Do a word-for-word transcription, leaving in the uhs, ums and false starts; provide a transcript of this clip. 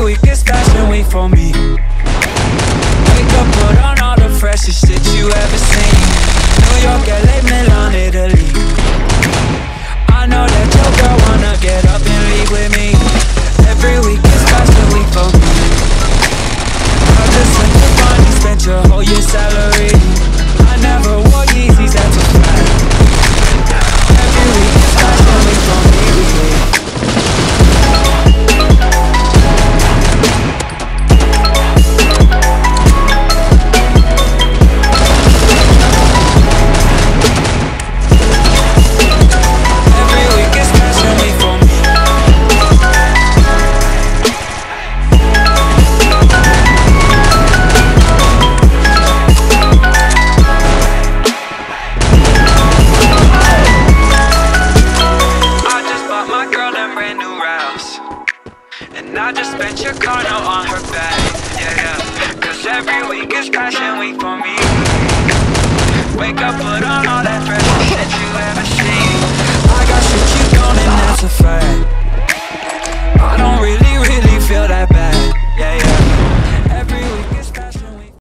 week is fashion week for me. Wake up, put on all the freshest shit you ever seen. New York, L A, Milan, Italy. I know that your girl wanna get up and leave with me. Every week is fashion week for me. I just went to Bonnie, spent your whole year's salary. I never wore Yeezys, that's a fact. Every week is fashion week for me. I just spent your car note on her back, yeah, yeah. Cause every week is fashion week for me. Wake up, put on all